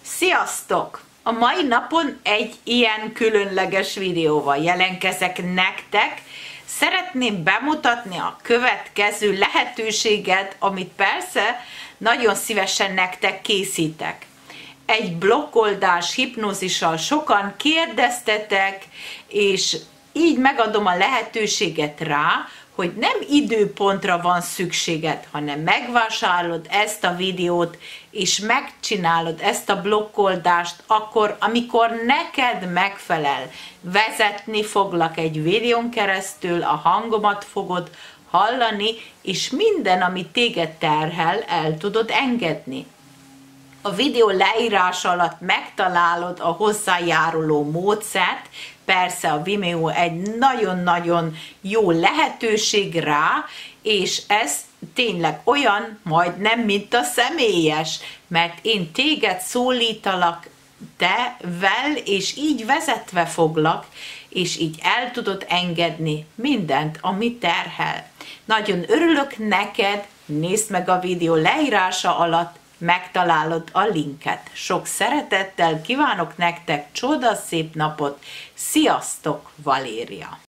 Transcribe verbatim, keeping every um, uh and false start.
Sziasztok! A mai napon egy ilyen különleges videóval jelentkezek nektek. Szeretném bemutatni a következő lehetőséget, amit persze nagyon szívesen nektek készítek. Egy blokkoldás hipnózissal sokan kérdeztetek, és így megadom a lehetőséget rá, hogy nem időpontra van szükséged, hanem megvásárolod ezt a videót, és megcsinálod ezt a blokkoldást, akkor, amikor neked megfelel. Vezetni foglak egy videón keresztül, a hangomat fogod hallani, és minden, ami téged terhel, el tudod engedni. A videó leírás alatt megtalálod a hozzájáruló módszert, persze a Vimeo egy nagyon-nagyon jó lehetőség rá, és ez tényleg olyan, majdnem, mint a személyes, mert én téged szólítalak te vel, és így vezetve foglak, és így el tudod engedni mindent, ami terhel. Nagyon örülök neked, nézd meg a videó leírása alatt, megtalálod a linket. Sok szeretettel kívánok nektek csodaszép napot. Sziasztok, Valéria!